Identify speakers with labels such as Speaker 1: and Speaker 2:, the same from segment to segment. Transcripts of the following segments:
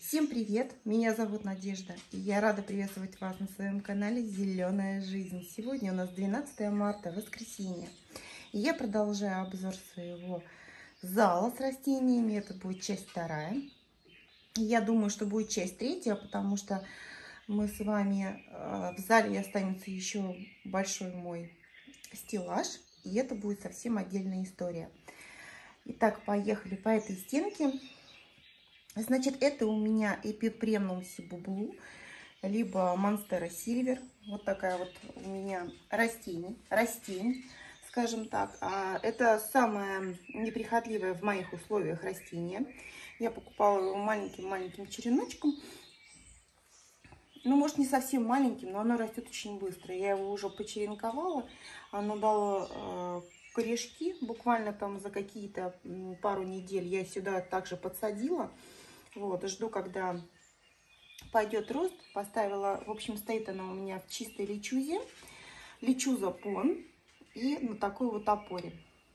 Speaker 1: Всем привет! Меня зовут Надежда, и я рада приветствовать вас на своем канале «Зеленая жизнь». Сегодня у нас 12 марта, воскресенье, и я продолжаю обзор своего зала с растениями. Это будет часть вторая. Я думаю, что будет часть третья, потому что мы с вами в зале останется еще большой мой стеллаж, и это будет совсем отдельная история. Итак, поехали по этой стенке. Значит, это у меня Epiprenum Cebu Blue, либо Monstera Silver. Вот такая вот у меня растение, скажем так. Это самое неприхотливое в моих условиях растение. Я покупала его маленьким череночком. Ну, может, не совсем маленьким, но оно растет очень быстро. Я его уже почеренковала. Оно дало корешки. Буквально там за какие-то пару недель я сюда также подсадила. Вот, жду, когда пойдет рост. Поставила, в общем, стоит она у меня в чистой личузе. Личуза пон. И на такой вот опоре.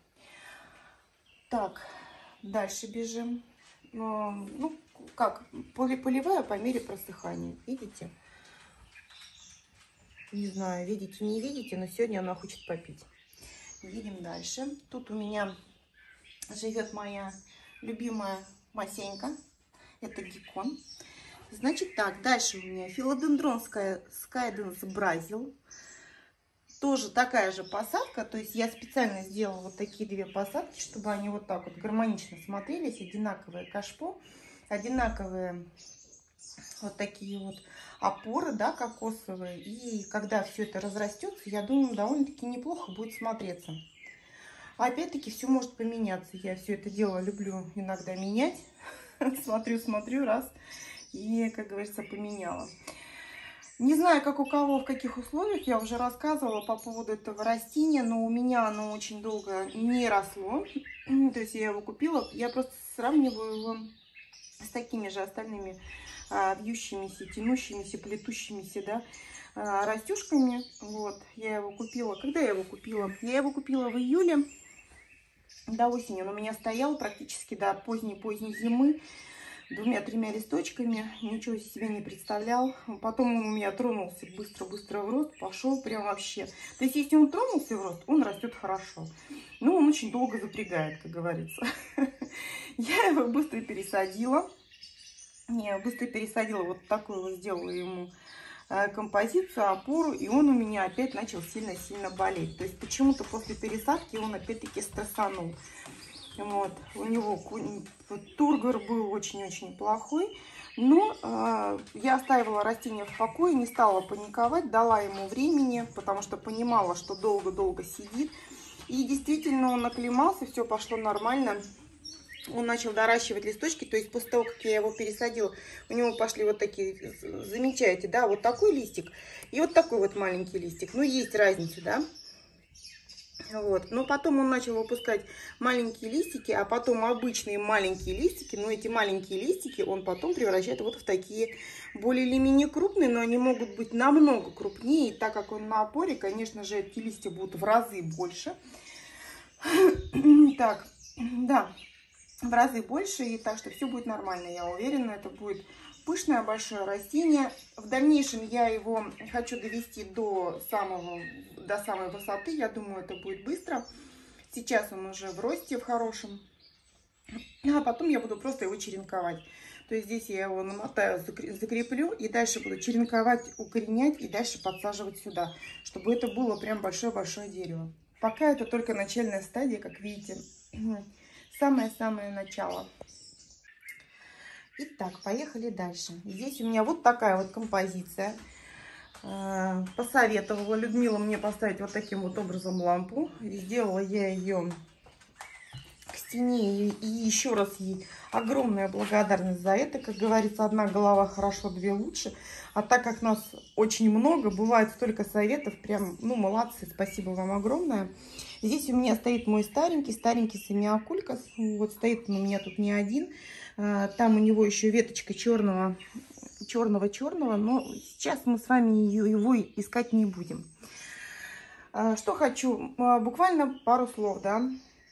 Speaker 1: Так, дальше бежим. Ну, как, поливаю по мере просыхания. Видите? Не знаю, видите, не видите, но сегодня она хочет попить. Едем дальше. Тут у меня живет моя любимая Масенька. Это геккон. Значит так, дальше у меня филодендрон Skydance Brazil. Тоже такая же посадка. То есть я специально сделала вот такие две посадки, чтобы они вот так вот гармонично смотрелись. Одинаковые кашпо, одинаковые вот такие вот опоры, да, кокосовые. И когда все это разрастется, я думаю, довольно-таки неплохо будет смотреться. Опять-таки все может поменяться. Я все это дело люблю иногда менять. Смотрю, раз. И, как говорится, поменяла. Не знаю, как у кого, в каких условиях. Я уже рассказывала по поводу этого растения. Но у меня оно очень долго не росло. То есть я его купила. Я просто сравниваю его с такими же остальными вьющимися, тянущимися, плетущимися, да, растюшками. Вот, я его купила. Когда я его купила? Я его купила в июле. До осени он у меня стоял практически до поздней зимы. 2-3 листочками. Ничего себе не представлял. Потом он у меня тронулся быстро в рост. Пошел прям вообще. То есть, если он тронулся в рост, он растет хорошо. Но он очень долго запрягает, как говорится. Я его быстро пересадила. Вот такую вот сделала ему композицию, опору, и он у меня опять начал сильно болеть. То есть почему-то после пересадки он опять-таки стрессанул. Вот, у него тургор был очень-очень плохой, но я оставила растение в покое, не стала паниковать, дала ему времени, потому что понимала, что долго-долго сидит. И действительно он оклемался, все пошло нормально. Он начал доращивать листочки, то есть после того, как я его пересадила, у него пошли вот такие, замечаете, да, вот такой листик и вот такой вот маленький листик. Ну, есть разница, да. Вот, но потом он начал выпускать маленькие листики, а потом обычные маленькие листики, но эти маленькие листики он потом превращает вот в такие более или менее крупные, но они могут быть намного крупнее, и так как он на опоре, конечно же, эти листья будут в разы больше. Так, да. В разы больше, и так что все будет нормально, я уверена. Это будет пышное большое растение. В дальнейшем я его хочу довести до самой высоты. Я думаю, это будет быстро. Сейчас он уже в росте, в хорошем. А потом я буду просто его черенковать. То есть здесь я его намотаю, закреплю и дальше буду черенковать, укоренять и дальше подсаживать сюда, чтобы это было прям большое-большое дерево. Пока это только начальная стадия, как видите. Самое-самое начало. Итак, поехали дальше. Здесь у меня вот такая вот композиция. Посоветовала Людмила мне поставить вот таким вот образом лампу. И сделала я ее к стене. И еще раз ей огромная благодарность за это. Как говорится, одна голова хорошо, две лучше. А так как нас очень много, бывает столько советов. Прям, ну, молодцы, спасибо вам огромное. Здесь у меня стоит мой старенький Семиокулькас. Вот стоит он у меня тут не один. Там у него еще веточка черного. Но сейчас мы с вами его искать не будем. Что хочу, буквально пару слов, да.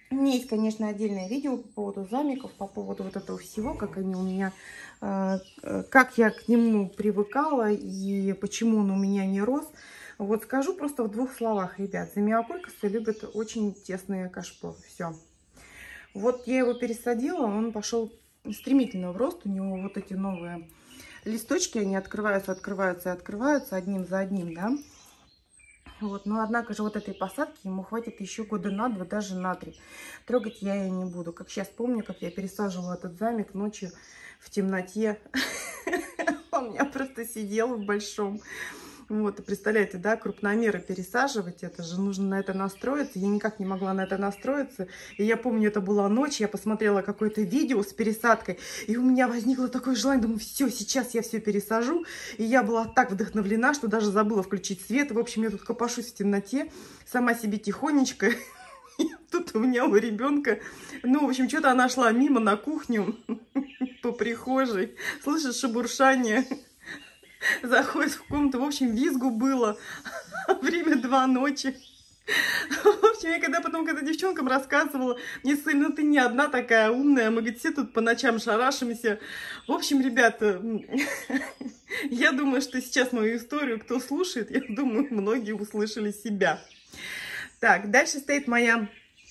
Speaker 1: У меня есть, конечно, отдельное видео по поводу замиков, по поводу вот этого всего, как они у меня, как я к нему привыкала и почему он у меня не рос. Вот скажу просто в двух словах, ребят. Замиокулькасы любят очень тесные кашпо. Все. Вот я его пересадила, он пошел стремительно в рост. У него вот эти новые листочки, они открываются, открываются и открываются одним за одним, да. Вот, но однако же вот этой посадки ему хватит еще года на 2, даже на 3. Трогать я ее не буду. Как сейчас помню, как я пересаживала этот замик ночью в темноте. Он у меня просто сидел в большом. Вот, и представляете, да, крупномеры пересаживать, это же нужно на это настроиться. Я никак не могла на это настроиться. И я помню, это была ночь, я посмотрела какое-то видео с пересадкой, и у меня возникло такое желание, думаю, все, сейчас я все пересажу. И я была так вдохновлена, что даже забыла включить свет. В общем, я тут копошусь в темноте, сама себе тихонечко. И тут у меня у ребенка, ну, в общем, что-то она шла мимо на кухню по прихожей, слышит шебуршание. Заходит в комнату, в общем, визгу было. Время 2 ночи. В общем, я когда девчонкам рассказывала, мне сказали, ну ты не одна такая умная, мы, говорит, все тут по ночам шарашимся. В общем, ребята, я думаю, что сейчас мою историю, кто слушает, я думаю, многие услышали себя. Так, дальше стоит моя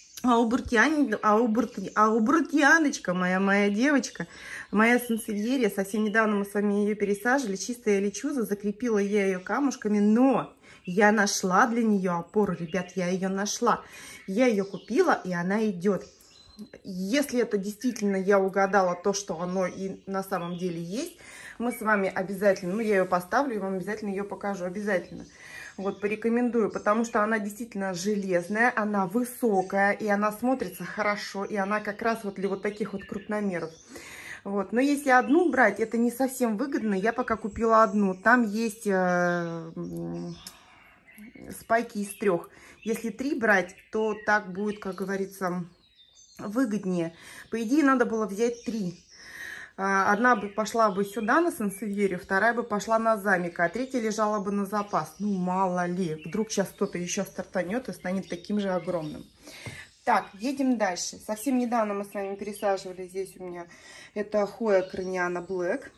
Speaker 1: аубуртианочка, моя девочка, моя сансевьерия. Совсем недавно мы с вами ее пересаживали. Чистая лечуза, закрепила я ее камушками, но я нашла для нее опору, ребят, я ее нашла. Я ее купила, и она идет. Если это действительно я угадала то, что оно и на самом деле есть, мы с вами обязательно, ну я ее поставлю и вам обязательно ее покажу, обязательно. Вот, порекомендую, потому что она действительно железная, она высокая, и она смотрится хорошо, и она как раз вот для вот таких вот крупномеров. Вот, но если одну брать, это не совсем выгодно, я пока купила одну. Там есть спайки из 3. Если 3 брать, то так будет, как говорится, выгоднее. По идее, надо было взять 3. Одна бы пошла бы сюда на сансевьерию, вторая бы пошла на замик, а третья лежала бы на запас. Ну, мало ли, вдруг сейчас кто-то еще стартанет и станет таким же огромным. Так, едем дальше. Совсем недавно мы с вами пересаживали. Здесь у меня это Хоя Краниана Блэк.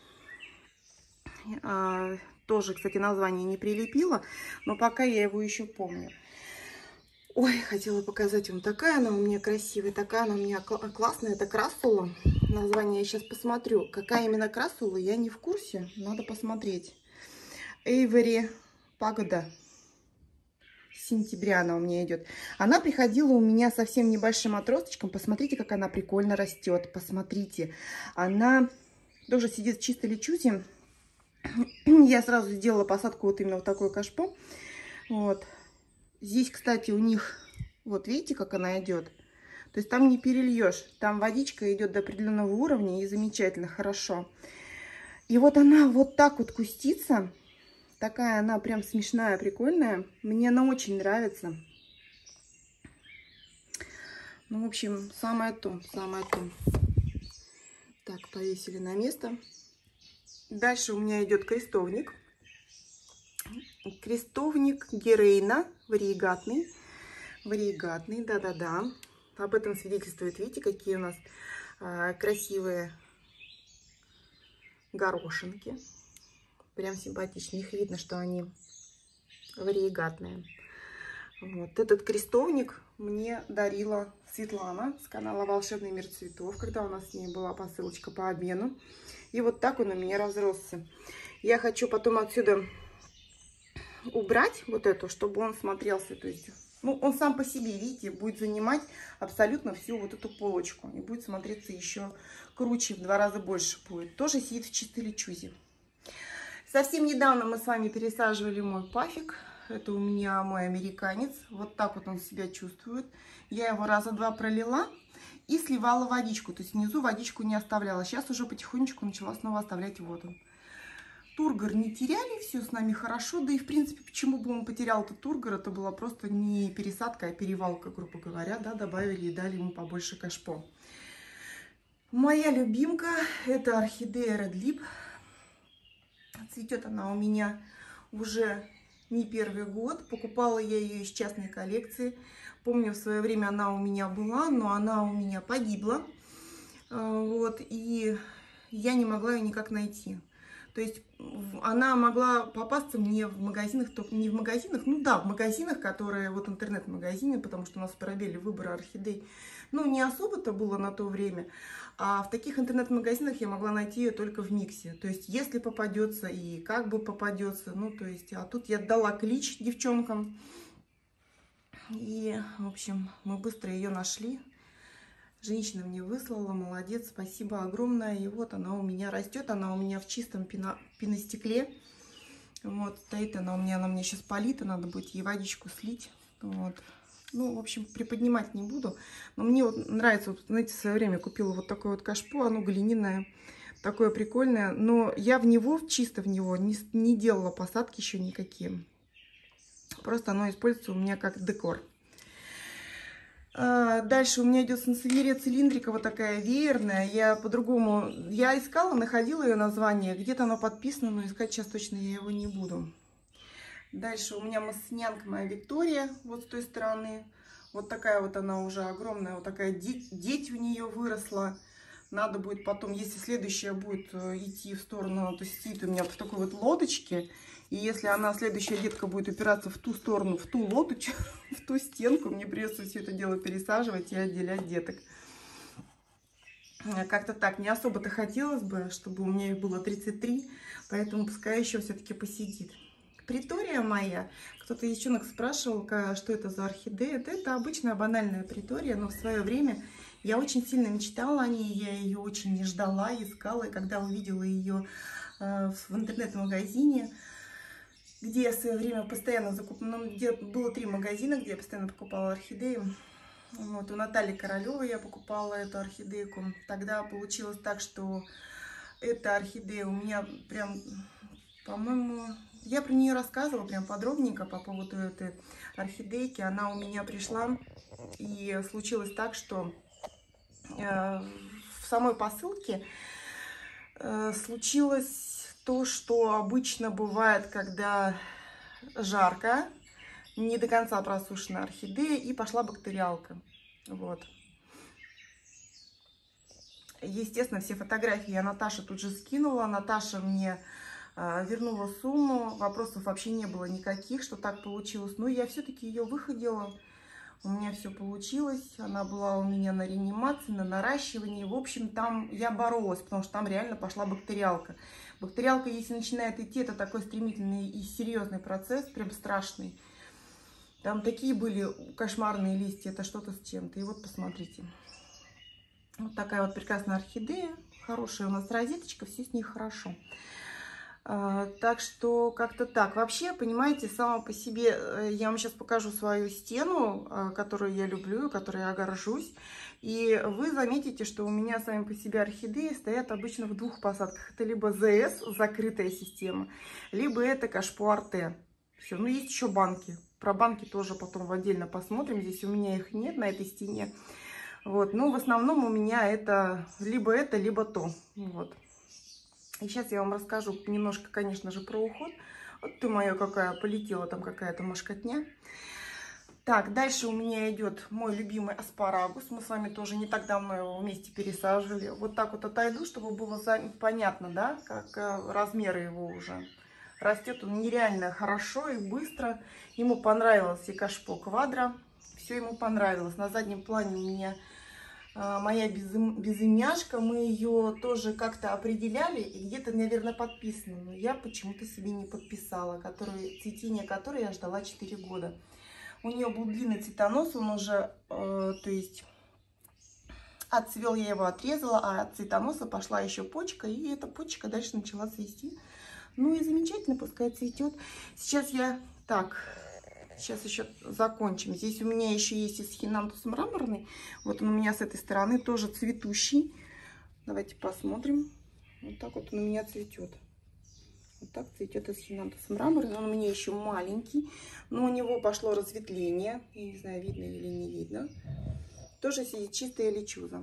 Speaker 1: Тоже, кстати, название не прилепила, но пока я его еще помню. Ой, хотела показать вам. Такая она у меня красивая, такая она у меня классная. Это Красула. Название я сейчас посмотрю. Какая именно Красула, я не в курсе. Надо посмотреть. Эйвери Пагода. С сентября она у меня идет. Она приходила у меня совсем небольшим отросточком. Посмотрите, как она прикольно растет. Посмотрите. Она тоже сидит в чистой лечузе. Я сразу сделала посадку вот именно в такое кашпо. Вот. Здесь, кстати, у них, вот видите, как она идет. То есть там не перельешь. Там водичка идет до определенного уровня и замечательно, хорошо. И вот она вот так вот кустится. Такая она прям смешная, прикольная. Мне она очень нравится. Ну, в общем, самое то, самое то. Так, повесили на место. Дальше у меня идет крестовник. Крестовник Герейна, вариегатный. Вариегатный, да-да-да. Об этом свидетельствует, видите, какие у нас красивые горошинки. Прям симпатичные. Их видно, что они вариегатные. Вот. Этот крестовник мне дарила Светлана с канала Волшебный мир цветов, когда у нас с ней была посылочка по обмену. И вот так он у меня разросся. Я хочу потом отсюда убрать вот эту, чтобы он смотрелся, то есть, ну, он сам по себе, видите, будет занимать абсолютно всю вот эту полочку. И будет смотреться еще круче, в 2 раза больше будет. Тоже сидит в чистой лечузе. Совсем недавно мы с вами пересаживали мой пафик. Это у меня мой американец. Вот так вот он себя чувствует. Я его 2 раза пролила и сливала водичку. То есть внизу водичку не оставляла. Сейчас уже потихонечку начала снова оставлять воду. Тургор не теряли, все с нами хорошо. Да и в принципе, почему бы он потерял этот тургор? Это была просто не пересадка, а перевалка, грубо говоря. Да, добавили и дали ему побольше кашпо. Моя любимка это орхидея Red Lip. Цветет она у меня уже не первый год. Покупала я ее из частной коллекции. Помню, в свое время она у меня была, но она у меня погибла. Вот, и я не могла ее никак найти. То есть она могла попасться мне в магазинах, только не в магазинах, ну да, в магазинах, которые, вот интернет-магазины, потому что у нас в Парабелле выбора орхидей, ну, не особо-то было на то время. А в таких интернет-магазинах я могла найти ее только в миксе. То есть, если попадется и как бы попадется. Ну, то есть, а тут я дала клич девчонкам. И, в общем, мы быстро ее нашли. Женщина мне выслала, молодец, спасибо огромное. И вот она у меня растет, она у меня в чистом пеностекле. Вот, стоит она у меня, она мне сейчас полита, надо будет ей водичку слить. Вот. Ну, в общем, приподнимать не буду. Но мне вот нравится, вот, знаете, в свое время купила вот такое вот кашпо, оно глиняное, такое прикольное. Но я в него, чисто в него, не делала посадки еще никакие. Просто оно используется у меня как декор. Дальше у меня идет сансевьерия цилиндрика, вот такая веерная. Я по-другому, я искала, находила ее название. Где-то оно подписано, но искать сейчас точно я его не буду. Дальше у меня массинянка моя Виктория, вот с той стороны. Вот такая вот она уже огромная, вот такая деть у нее выросла. Надо будет потом, если следующая будет идти в сторону, то есть сидит у меня в такой вот лодочке. И если она, следующая детка, будет упираться в ту сторону, в ту лодочку, в ту стенку, мне придется все это дело пересаживать и отделять деток. Как-то так, не особо-то хотелось бы, чтобы у меня их было 33, поэтому пускай еще все-таки посидит. Притория моя, кто-то из девчонок спрашивал, что это за орхидея. Это обычная банальная притория, но в свое время я очень сильно мечтала о ней, я ее очень не ждала, искала, и когда увидела ее в интернет-магазине, где я в свое время постоянно закупала, ну, где было 3 магазина, где я постоянно покупала орхидеи. Вот, у Натальи Королевой я покупала эту орхидейку. Тогда получилось так, что эта орхидея у меня прям, по-моему, я про нее рассказывала прям подробненько по поводу этой орхидейки. Она у меня пришла, и случилось так, что в самой посылке случилось то, что обычно бывает, когда жарко, не до конца просушенная орхидея, и пошла бактериалка. Вот. Естественно, все фотографии я Наташе тут же скинула. Наташа мне вернула сумму. Вопросов вообще не было никаких, что так получилось. Но я все-таки ее выходила. У меня все получилось. Она была у меня на реанимации, на наращивании. В общем, там я боролась, потому что там реально пошла бактериалка. Бактериалка, если начинает идти, это такой стремительный и серьезный процесс, прям страшный. Там такие были кошмарные листья, это что-то с чем-то. И вот посмотрите. Вот такая вот прекрасная орхидея. Хорошая у нас розеточка, все с ней хорошо. Так что как-то так. Вообще, понимаете, сама по себе, я вам сейчас покажу свою стену, которую я люблю, которой я горжусь. И вы заметите, что у меня сами по себе орхидеи стоят обычно в 2 посадках. Это либо ЗС, закрытая система, либо это кашпо Арте. Все, ну есть еще банки. Про банки тоже потом отдельно посмотрим. Здесь у меня их нет на этой стене. Вот, но в основном у меня это, либо то. Вот. И сейчас я вам расскажу немножко, конечно же, про уход. Вот ты моя какая полетела, там какая-то мошкотня. Так, дальше у меня идет мой любимый аспарагус. Мы с вами тоже не так давно его вместе пересаживали. Вот так вот отойду, чтобы было понятно, да, как размеры его уже. Растет он нереально хорошо и быстро. Ему понравилось и кашпо квадро. Все ему понравилось. На заднем плане у меня моя безымяшка. Мы ее тоже как-то определяли. И где-то, наверное, подписано. Но я почему-то себе не подписала. Цветение которой я ждала 4 года. У нее был длинный цветонос. Он уже, то есть, отцвел, я его отрезала. А от цветоноса пошла еще почка. И эта почка дальше начала цвести. Ну и замечательно, пускай цветет. Сейчас я... Так, сейчас еще закончим. Здесь у меня еще есть эсхинантус мраморный. Вот он у меня с этой стороны тоже цветущий. Давайте посмотрим. Вот так вот он у меня цветет. Вот так цветет эсхинантус мраморный. Он у меня еще маленький. Но у него пошло разветвление. Я не знаю, видно или не видно. Тоже сидит чистая лечуза.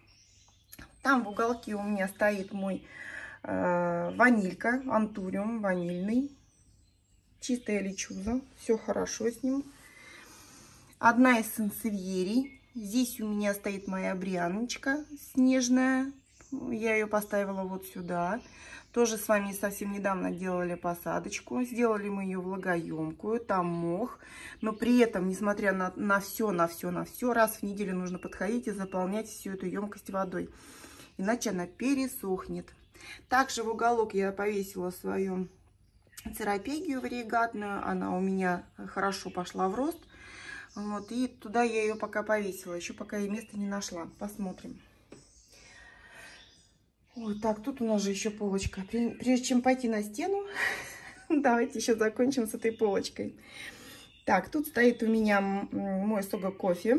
Speaker 1: Там в уголке у меня стоит мой... ванилька, антуриум ванильный. Чистая лечуза. Все хорошо с ним. Одна из сансевьерий. Здесь у меня стоит моя Брианочка снежная. Я ее поставила вот сюда. Тоже с вами совсем недавно делали посадочку. Сделали мы ее влагоемкую. Там мох. Но при этом, несмотря на все, раз в неделю нужно подходить и заполнять всю эту емкость водой. Иначе она пересохнет. Также в уголок я повесила свою церапегию вариегатную. Она у меня хорошо пошла в рост. Вот, и туда я ее пока повесила. Еще пока я места не нашла. Посмотрим. Ой, так, тут у нас же еще полочка. Прежде чем пойти на стену, давайте еще закончим с этой полочкой. Так, тут стоит у меня мой Сого кофе.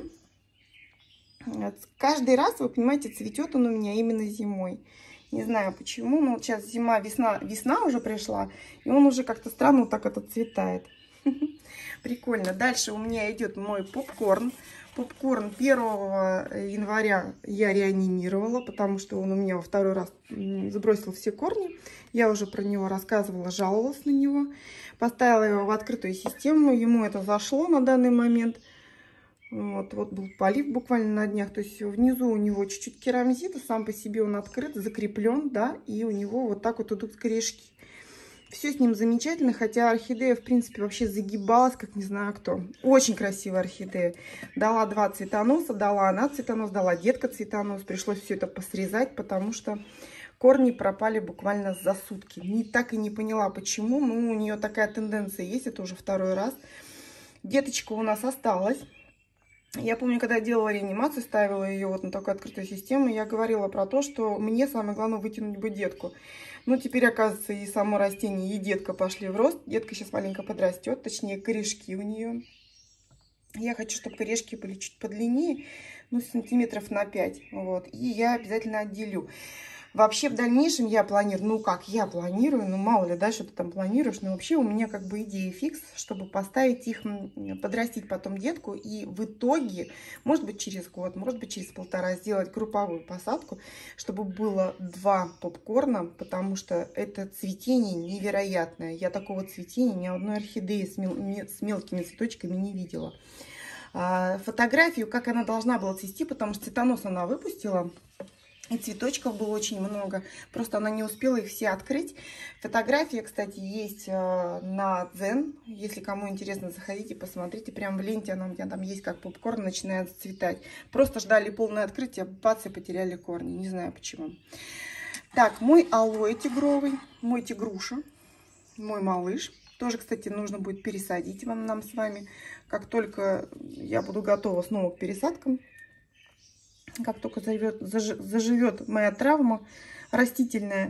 Speaker 1: Каждый раз, вы понимаете, цветет он у меня именно зимой. Не знаю почему, но вот сейчас зима, весна уже пришла, и он уже как-то странно вот так отцветает. Прикольно. Дальше у меня идет мой попкорн. Попкорн 1 января я реанимировала, потому что он у меня во второй раз сбросил все корни. Я уже про него рассказывала, жаловалась на него. Поставила его в открытую систему, ему это зашло на данный момент. Вот был полив буквально на днях. То есть внизу у него чуть-чуть керамзита, сам по себе он открыт, закреплен, да, и у него вот так вот идут корешки. Все с ним замечательно, хотя орхидея, в принципе, вообще загибалась, как не знаю кто. Очень красивая орхидея. Дала 2 цветоноса, дала она цветонос, дала детка цветонос. Пришлось все это посрезать, потому что корни пропали буквально за сутки. Так и не поняла, почему. Ну, у нее такая тенденция есть, это уже второй раз. Деточка у нас осталась. Я помню, когда делала реанимацию, ставила ее вот на такую открытую систему, я говорила про то, что мне самое главное вытянуть бы детку. Ну, теперь, оказывается, и само растение, и детка пошли в рост. Детка сейчас маленько подрастет, точнее, корешки у нее. Я хочу, чтобы корешки были чуть подлиннее, ну, сантиметров на 5. Вот, и я обязательно отделю. Вообще, в дальнейшем я планирую, ну, мало ли, да, что ты там планируешь, но вообще у меня как бы идея фикс, чтобы поставить их, подрастить потом детку, и в итоге, может быть, через год, может быть, через 1,5 сделать групповую посадку, чтобы было 2 попкорна, потому что это цветение невероятное. Я такого цветения ни одной орхидеи с мелкими цветочками не видела. Фотографию, как она должна была цвести, потому что цветонос она выпустила. И цветочков было очень много. Просто она не успела их все открыть. Фотография, кстати, есть на Дзен. Если кому интересно, заходите, посмотрите. Прям в ленте она у меня там есть, как попкорн начинает цветать. Просто ждали полное открытие, бац, и потеряли корни. Не знаю почему. Так, мой алоэ тигровый, мой тигруша, мой малыш. Тоже, кстати, нужно будет пересадить нам с вами. Как только я буду готова снова к пересадкам. Как только заживет моя травма растительная,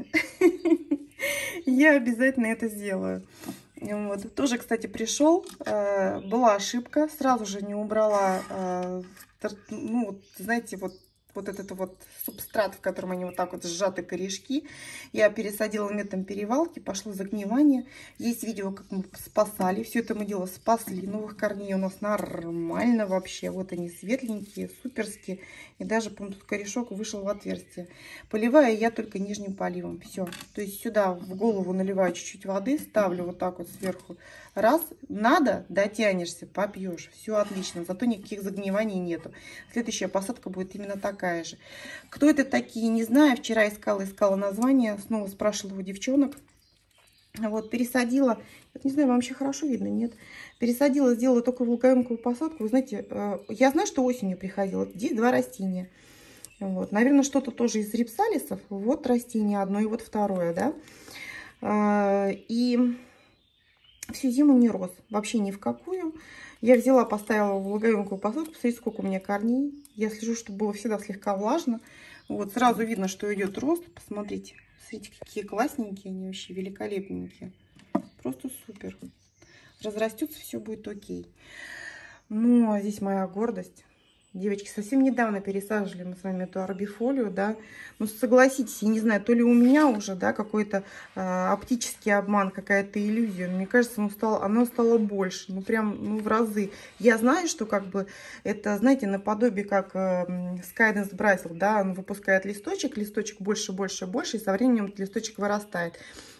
Speaker 1: я обязательно это сделаю. Вот. Тоже, кстати, пришел. Была ошибка. Сразу же не убрала, ну, знаете, вот этот вот субстрат, в котором они вот так вот сжаты корешки. Я пересадила методом перевалки, пошло загнивание. Есть видео, как мы спасали. Все это мы дело спасли. Новых корней у нас нормально вообще. Вот они светленькие, суперские. И даже, по-моему, тут корешок вышел в отверстие. Поливаю я только нижним поливом. Все. То есть сюда в голову наливаю чуть-чуть воды, ставлю вот так вот сверху. Раз, надо, дотянешься, попьешь. Все отлично. Зато никаких загниваний нету. Следующая посадка будет именно такая же. Кто это такие, не знаю. Вчера искала название. Снова спрашивала у девчонок. Вот, пересадила. Не знаю, вам вообще хорошо видно, нет? Пересадила, сделала только влагоемкую посадку. Вы знаете, я знаю, что осенью приходила. Здесь 2 растения. Вот. Наверное, что-то тоже из рипсалисов. Вот растение одно и вот второе, да. И всю зиму не рос. Вообще ни в какую. Я взяла, поставила влагоемкую посадку. Посмотрите, сколько у меня корней. Я слежу, чтобы было всегда слегка влажно. Вот, сразу видно, что идет рост. Посмотрите. Смотрите, какие классненькие они вообще, великолепненькие. Просто супер. Разрастется, все будет окей. Ну, а здесь моя гордость. Девочки, совсем недавно пересаживали мы с вами эту арбифолию, да. Ну, согласитесь, я не знаю, то ли у меня уже, да, какой-то оптический обман, какая-то иллюзия. Мне кажется, оно стало больше, ну, прям, ну, в разы. Я знаю, что, как бы, это, знаете, наподобие, как Skydance Brazil, да, он выпускает листочек больше, больше, больше, и со временем листочек вырастает.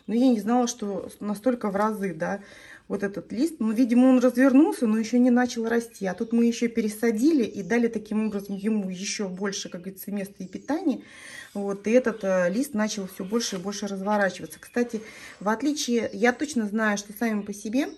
Speaker 1: Но я не знала, что настолько в разы, да, вот этот лист. Ну, видимо, он развернулся, но еще не начал расти. А тут мы еще пересадили и дали таким образом ему еще больше, как говорится, места и питания. Вот, и этот лист начал все больше и больше разворачиваться. Кстати, в отличие, я точно знаю, что сами по себе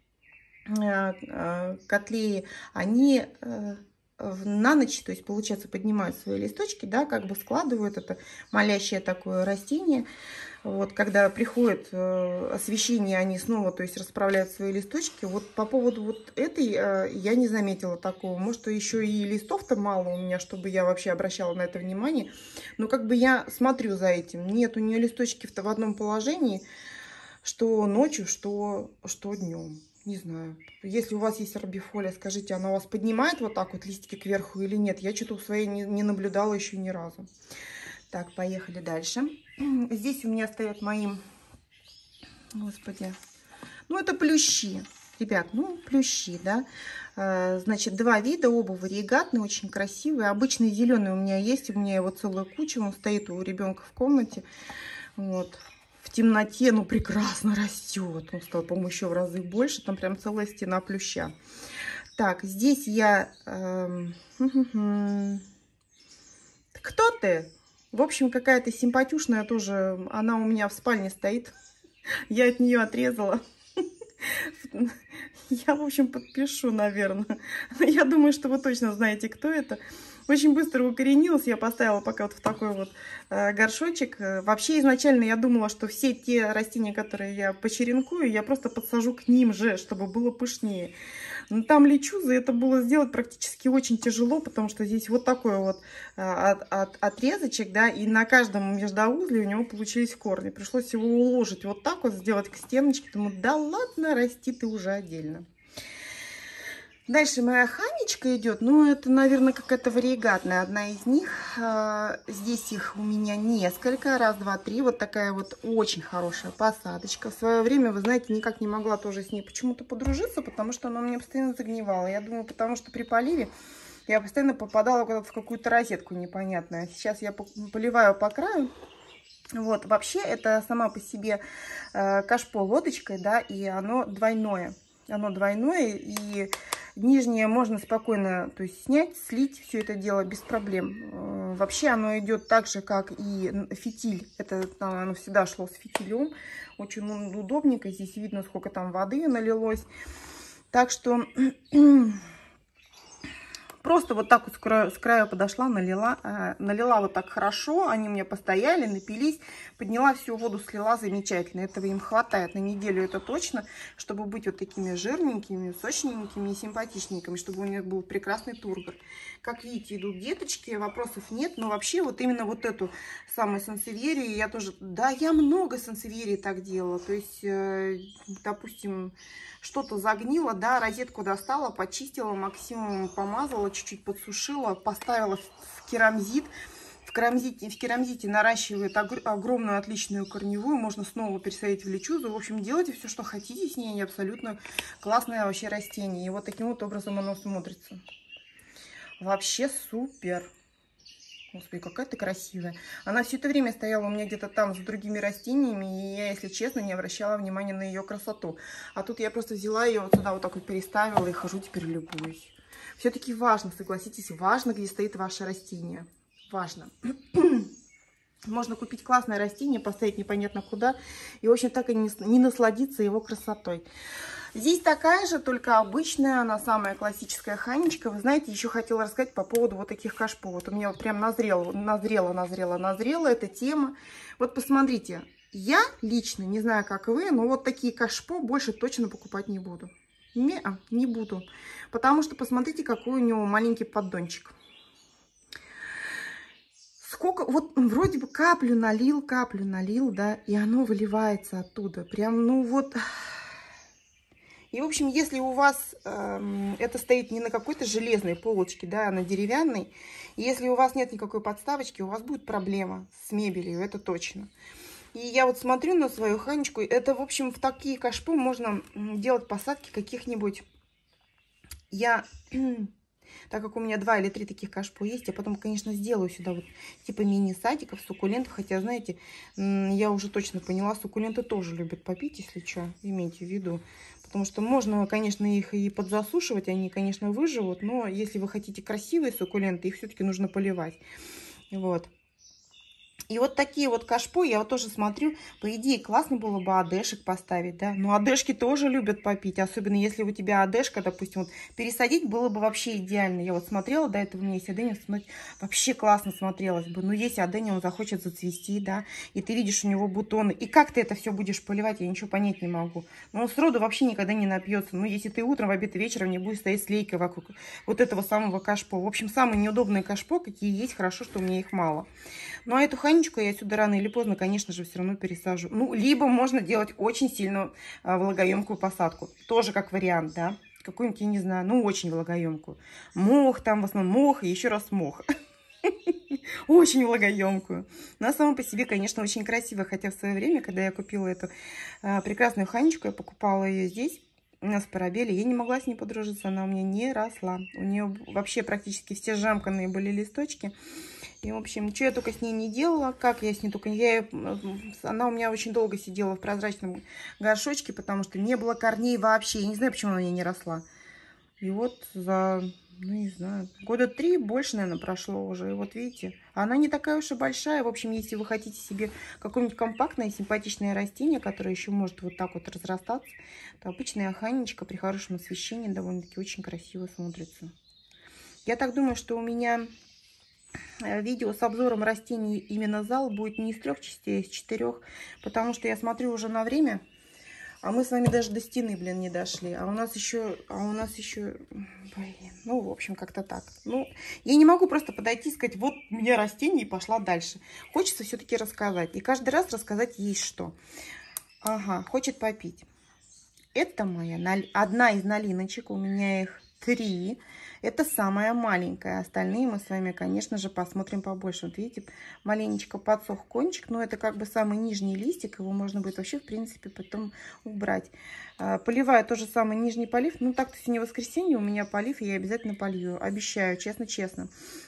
Speaker 1: котлеи, они на ночь, то есть, получается, поднимают свои листочки, да, как бы складывают это молящее такое растение. Вот, когда приходит освещение, они снова, то есть, расправляют свои листочки. Вот по поводу вот этой я не заметила такого. Может, еще и листов-то мало у меня, чтобы я вообще обращала на это внимание. Но как бы я смотрю за этим. Нет, у нее листочки в одном положении, что ночью, что днем. Не знаю. Если у вас есть арбифолия, скажите, она у вас поднимает вот так вот листики кверху или нет? Я что-то у своей не наблюдала еще ни разу. Так, поехали дальше. Здесь у меня стоят мои, господи, ну это плющи. Ребят, ну плющи, да. Значит, два вида, оба варигатные, очень красивые. Обычный зеленый у меня есть, у меня его целая куча, он стоит у ребенка в комнате. Вот. В темноте, ну, прекрасно растет. Он стал, по-моему, еще в разы больше. Там прям целая стена плюща. Так, здесь я... Кто ты? В общем, какая-то симпатюшная тоже. Она у меня в спальне стоит. Я от нее отрезала. Я, в общем, подпишу, наверное. Я думаю, что вы точно знаете, кто это. Очень быстро укоренилась. Я поставила пока вот в такой вот горшочек. Вообще, изначально я думала, что все те растения, которые я почеренкую, я просто подсажу к ним же, чтобы было пышнее. Но там лечузы, это было сделать практически очень тяжело, потому что здесь вот такой вот отрезочек, да, и на каждом междоузле у него получились корни. Пришлось его уложить вот так вот, сделать к стеночке. Думаю, да ладно, расти ты уже отдельно. Дальше моя ханечка идет, ну это, наверное, какая-то варигатная, одна из них. Здесь их у меня несколько, раз, два, три, вот такая вот очень хорошая посадочка. В свое время, вы знаете, никак не могла тоже с ней почему-то подружиться, потому что она у меня постоянно загнивала. Я думаю, потому что при поливе я постоянно попадала куда-то в какую-то розетку непонятную. Сейчас я поливаю по краю. Вот, вообще это сама по себе кашпо лодочкой, да, и оно двойное. Оно двойное, и нижнее можно спокойно, то есть снять, слить все это дело без проблем. Вообще оно идет так же, как и фитиль. Это оно всегда шло с фитилем. Очень удобненько. Здесь видно, сколько там воды налилось. Так что просто вот так вот с краю подошла, налила вот так хорошо. Они у меня постояли, напились, подняла всю воду, слила замечательно. Этого им хватает на неделю, это точно, чтобы быть вот такими жирненькими, сочненькими и симпатичненькими, чтобы у них был прекрасный тургор. Как видите, идут деточки, вопросов нет. Но вообще вот именно вот эту самую сансевьерию я тоже... Да, я много сансевьерий так делала. То есть, допустим... Что-то загнило, да, розетку достала, почистила, максимум помазала, чуть-чуть подсушила, поставила в керамзит. В керамзите наращивает огромную отличную корневую, можно снова пересадить в лечузу. В общем, делайте все, что хотите с ней, абсолютно классное вообще растение. И вот таким вот образом оно смотрится. Вообще супер. Господи, какая ты красивая. Она все это время стояла у меня где-то там за другими растениями, и я, если честно, не обращала внимания на ее красоту. А тут я просто взяла ее вот сюда вот так вот переставила и хожу теперь любуюсь. Все-таки важно, согласитесь, важно, где стоит ваше растение. Важно. Можно купить классное растение, поставить непонятно куда, и, в общем, так и не насладиться его красотой. Здесь такая же, только обычная, она самая классическая ханечка. Вы знаете, еще хотела рассказать по поводу вот таких кашпо. Вот у меня вот прям назрела эта тема. Вот посмотрите, я лично, не знаю, как вы, но вот такие кашпо больше точно покупать не буду. Не буду. Потому что посмотрите, какой у него маленький поддончик. Сколько, вот вроде бы каплю налил, да, и оно выливается оттуда. Прям, ну вот... И, в общем, если у вас это стоит не на какой-то железной полочке, да, а на деревянной, и если у вас нет никакой подставочки, у вас будет проблема с мебелью, это точно. И я вот смотрю на свою ханечку, это, в общем, в такие кашпо можно делать посадки каких-нибудь. Я Так как у меня 2 или 3 таких кашпо есть, я потом, конечно, сделаю сюда вот типа мини-садиков, суккулентов. Хотя, знаете, я уже точно поняла, суккуленты тоже любят попить, если что, имейте в виду. Потому что можно, конечно, их и подзасушивать, они, конечно, выживут. Но если вы хотите красивые суккуленты, их все-таки нужно поливать. Вот. И вот такие вот кашпо я вот тоже смотрю. По идее, классно было бы адешек поставить, да. Но адешки тоже любят попить. Особенно если у тебя адешка, допустим, вот, пересадить было бы вообще идеально. Я вот смотрела, до этого у меня есть адения, вообще классно смотрелось бы. Но если адения, он захочет зацвести, да. И ты видишь у него бутоны. И как ты это все будешь поливать, я ничего понять не могу. Но он сроду вообще никогда не напьется. Ну, если ты утром, в обед и вечером не будешь стоять с лейкой вокруг вот этого самого кашпо. В общем, самые неудобные кашпо, какие есть. Хорошо, что у меня их мало. Ну, а эту ханечку я сюда рано или поздно, конечно же, все равно пересажу. Ну, либо можно делать очень сильно влагоемкую посадку. Тоже как вариант, да. Какую-нибудь, я не знаю, ну, очень влагоемкую. Мох, там в основном мох и еще раз мох. Очень влагоемкую. Но сама по себе, конечно, очень красиво. Хотя в свое время, когда я купила эту прекрасную ханечку, я покупала ее здесь, на Спарабеле, я не могла с ней подружиться, она у меня не росла. У нее вообще практически все жамканные были листочки. И, в общем, что я только с ней не делала, как я с ней только... Она у меня очень долго сидела в прозрачном горшочке, потому что не было корней вообще. Я не знаю, почему она у меня не росла. И вот за, ну, не знаю, года 3 больше, наверное, прошло уже. И вот видите, она не такая уж и большая. В общем, если вы хотите себе какое-нибудь компактное, симпатичное растение, которое еще может вот так вот разрастаться, то обычная ханечка при хорошем освещении довольно-таки очень красиво смотрится. Я так думаю, что у меня... видео с обзором растений именно зал будет не из 3 частей, а из 4, потому что я смотрю уже на время, а мы с вами даже до стены, блин, не дошли, а у нас еще, блин, ну, в общем, как-то так. Ну, я не могу просто подойти и сказать, вот у меня растение и пошла дальше. Хочется все-таки рассказать, и каждый раз рассказать есть что. Ага, хочет попить. Это моя одна из налиночек, у меня их 3. Это самая маленькая. Остальные мы с вами, конечно же, посмотрим побольше. Вот видите, маленечко подсох кончик, но это как бы самый нижний листик. Его можно будет вообще, в принципе, потом убрать. Поливаю тоже самый нижний полив. Ну, так-то сегодня воскресенье, у меня полив, и я обязательно полью. Обещаю, честно-честно.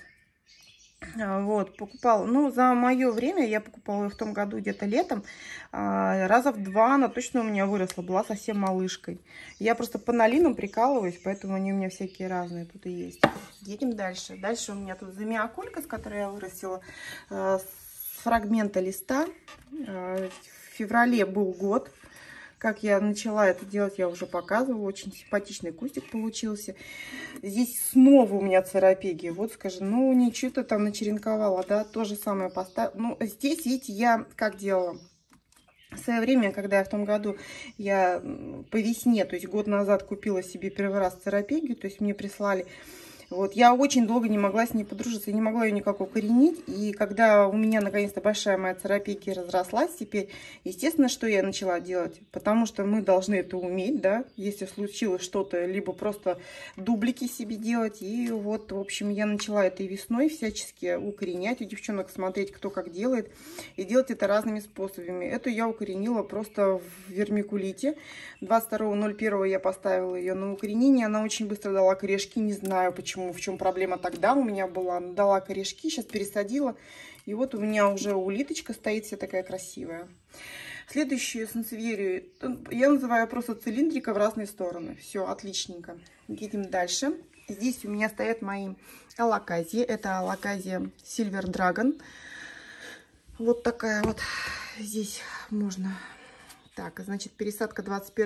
Speaker 1: Вот, покупала, ну, за мое время я покупала в том году где-то летом, раза в 2 она точно у меня выросла, была совсем малышкой. Я просто по налинам прикалываюсь, поэтому они у меня всякие разные тут и есть. Едем дальше. Дальше у меня тут замиокулька, с которой я вырастила, с фрагмента листа. В феврале был год. Как я начала это делать, я уже показывала. Очень симпатичный кустик получился. Здесь снова у меня церапегия. Вот скажи, ну ничего-то там начеренковала, да? То же самое поставила. Ну, здесь, видите, я как делала? В свое время, когда я в том году, я по весне, то есть год назад купила себе первый раз церапегию, то есть мне прислали. Вот, я очень долго не могла с ней подружиться, не могла ее никак укоренить. И когда у меня наконец-то большая моя церапегия разрослась теперь, естественно, что я начала делать? Потому что мы должны это уметь, да, если случилось что-то, либо просто дублики себе делать. И вот, в общем, я начала этой весной всячески укоренять у девчонок, смотреть, кто как делает. И делать это разными способами. Эту я укоренила просто в вермикулите. 22.01 я поставила ее на укоренение. Она очень быстро дала корешки, не знаю почему. В чем проблема тогда у меня была. Дала корешки, сейчас пересадила. И вот у меня уже улиточка стоит вся такая красивая. Следующую санцеверию я называю просто цилиндрика в разные стороны. Все, отличненько. Едем дальше. Здесь у меня стоят мои алаказии. Это алаказия Silver Dragon. Вот такая вот. Здесь можно... Так, значит, пересадка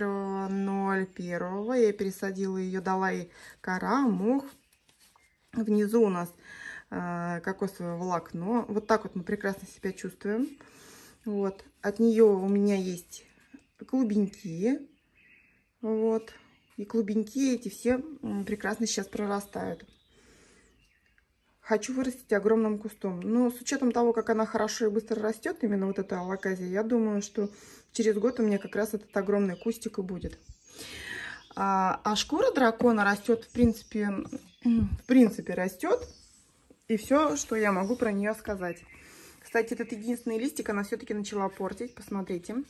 Speaker 1: 21.01. Я пересадила ее, дала ей кора, мох. Внизу у нас кокосовое волокно. Вот так вот мы прекрасно себя чувствуем. Вот. От нее у меня есть клубеньки. Вот. И клубеньки эти все прекрасно сейчас прорастают. Хочу вырастить огромным кустом. Но с учетом того, как она хорошо и быстро растет, именно вот эта алаказия, я думаю, что через год у меня как раз этот огромный кустик и будет. А шкура дракона растет, в принципе растет. И все, что я могу про нее сказать. Кстати, этот единственный листик она все-таки начала портить. Посмотрите.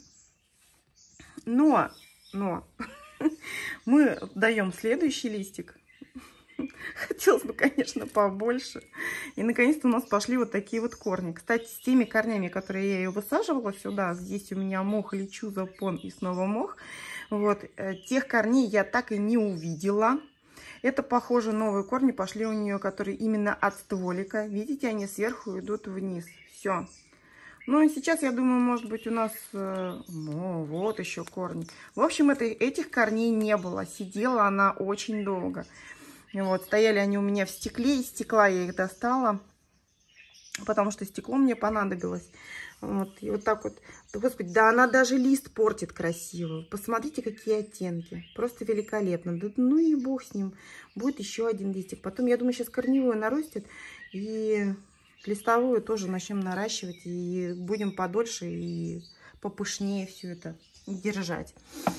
Speaker 1: Но мы даем следующий листик. Хотелось бы, конечно, побольше. И наконец-то у нас пошли вот такие вот корни. Кстати, с теми корнями, которые я ее высаживала сюда, здесь у меня мох, лечуза, пон и снова мох. Вот, тех корней я так и не увидела. Это, похоже, новые корни пошли у нее, которые именно от стволика. Видите, они сверху идут вниз. Все. Ну и сейчас, я думаю, может быть, у нас... вот еще корни. В общем, этих корней не было. Сидела она очень долго. Вот, стояли они у меня в стекле. Из стекла я их достала, потому что стекло мне понадобилось. Вот, и вот так вот. Господи, да она даже лист портит красиво. Посмотрите, какие оттенки. Просто великолепно. Да, ну и бог с ним. Будет еще один листик. Потом, я думаю, сейчас корневую нарастет. И листовую тоже начнем наращивать. И будем подольше и попышнее все это держать.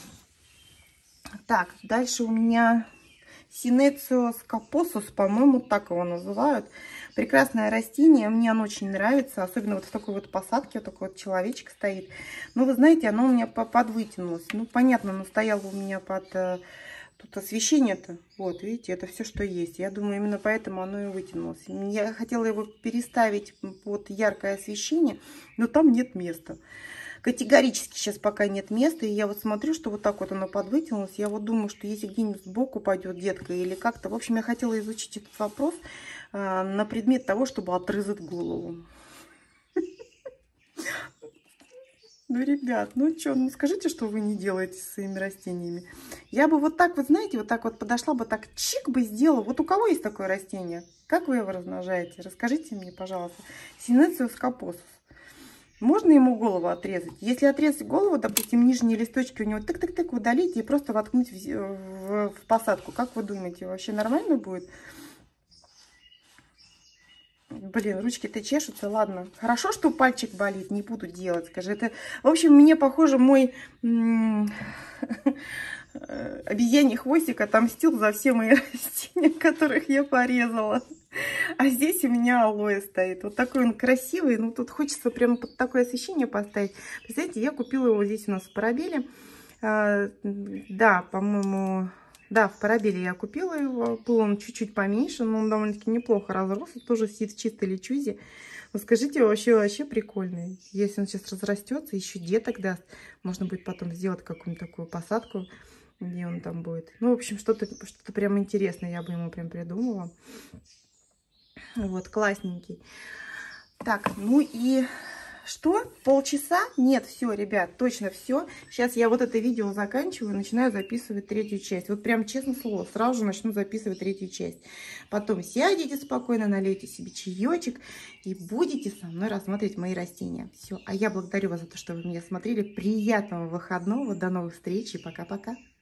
Speaker 1: Так, дальше у меня... Синецио скопосус, по-моему, так его называют. Прекрасное растение, мне оно очень нравится, особенно вот в такой вот посадке, вот такой вот человечек стоит. Но вы знаете, оно у меня подвытянулось. Ну, понятно, оно стояло у меня под... Тут освещение-то, вот, видите, это все, что есть. Я думаю, именно поэтому оно и вытянулось. Я хотела его переставить под яркое освещение, но там нет места. Категорически сейчас пока нет места. И я вот смотрю, что вот так вот оно подвытянулось. Я вот думаю, что если где-нибудь сбоку пойдет детка или как-то. В общем, я хотела изучить этот вопрос на предмет того, чтобы отрезать голову. Ну, ребят, ну что, ну скажите, что вы не делаете со своими растениями. Я бы вот так вот, знаете, вот так вот подошла бы, так чик бы сделала. Вот у кого есть такое растение? Как вы его размножаете? Расскажите мне, пожалуйста. Синецио скопосус. Можно ему голову отрезать? Если отрезать голову, допустим, нижние листочки у него тык-тык-тык удалить и просто воткнуть в посадку. Как вы думаете, вообще нормально будет? Блин, ручки-то чешутся, ладно. Хорошо, что пальчик болит, не буду делать, скажи. Это, в общем, мне, похоже, мой обезьяний хвостик отомстил за все мои растения, которых я порезала. А здесь у меня алоэ стоит. Вот такой он красивый. Ну, тут хочется прямо под такое освещение поставить. Представляете, я купила его здесь у нас в Парабеле. Да, по-моему... Да, в Парабеле я купила его. Был он чуть-чуть поменьше, но он довольно-таки неплохо разросся. Тоже сидит в чистой лечузе. Вот скажите, вообще прикольный. Если он сейчас разрастется, еще деток даст. Можно будет потом сделать какую-нибудь такую посадку, где он там будет. Ну, в общем, что-то прям интересное я бы ему прям придумала. Вот, классненький. Так, ну и что? Полчаса? Нет, все, ребят, точно все. Сейчас я вот это видео заканчиваю, начинаю записывать третью часть. Вот прям, честно слово, сразу же начну записывать третью часть. Потом сядете спокойно, налейте себе чаечек и будете со мной рассматривать мои растения. Все, а я благодарю вас за то, что вы меня смотрели. Приятного выходного, до новых встреч и пока-пока.